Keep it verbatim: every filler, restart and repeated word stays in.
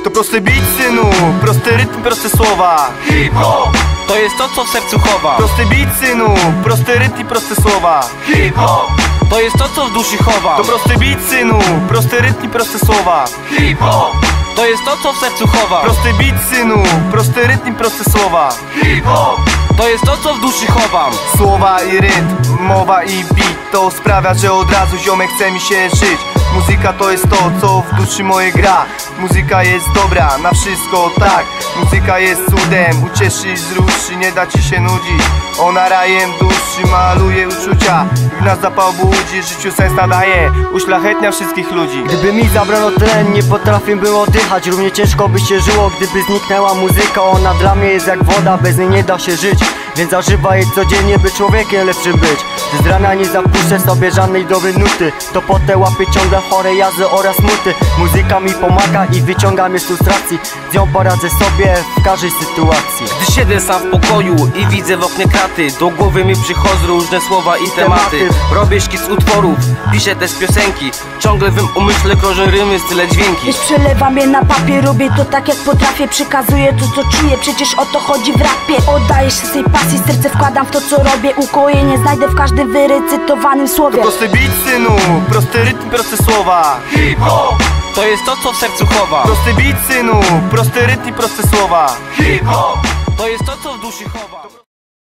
To prosty beat, synu, prosty rytm, proste słowa. Hip-hop to jest to, co w sercu chowam. Prosty beat, synu, prosty rytm i proste słowa. Hip-hop to jest to, co w duszy chowam. To prosty beat, synu, prosty rytm i proste słowa. Hip-hop to jest to, co w sercu chowam. Prosty beat, synu, prosty rytm i proste słowa. Hip-hop to jest to, co w duszy chowam. Słowa i rytm, mowa i beat, to sprawia, że od razu ziomek chce mi się żyć. Muzyka to jest to, co w duszy mojej gra. Muzyka jest dobra, na wszystko tak. Muzyka jest cudem, ucieszy i wzruszy, nie da ci się nudzić. Ona rajem duszy, maluje uczucia, w nas zapał budzi, życiu sens nadaje, uszlachetnia wszystkich ludzi. Gdyby mi zabrano tlen, nie potrafię było oddychać. Równie ciężko by się żyło, gdyby zniknęła muzyka. Ona dla mnie jest jak woda, bez niej nie da się żyć. Więc zażywa jej codziennie, by człowiekiem lepszym być. Gdy z rana nie zapuszczę sobie żadnej dobrej nuty, to potem łapię ciągle chore jazdy oraz muty. Muzyka mi pomaga i wyciąga mnie z frustracji. Z nią poradzę sobie w każdej sytuacji. Gdy siedzę sam w pokoju i widzę w oknie kraty, do głowy mi przychodzą różne słowa i tematy. Robię szkic utworów, piszę też piosenki. Ciągle w mym umyśle krążą rymy, style dźwięki. Wiesz, przelewam je na papier, robię to tak jak potrafię. Przekazuję to, co czuję, przecież o to chodzi w rapie. Oddaję się tej pasji, serce wkładam w to, co robię. Ukojenie znajdę w każdym wyrecytowanym słowie. To prosty beat, synu, prosty rytm, proste słowa. Hip-hop to jest to, co w sercu chowam. Prosty beat, synu, prosty rytm i proste słowa. Hip-hop to jest to, co w duszy chowam.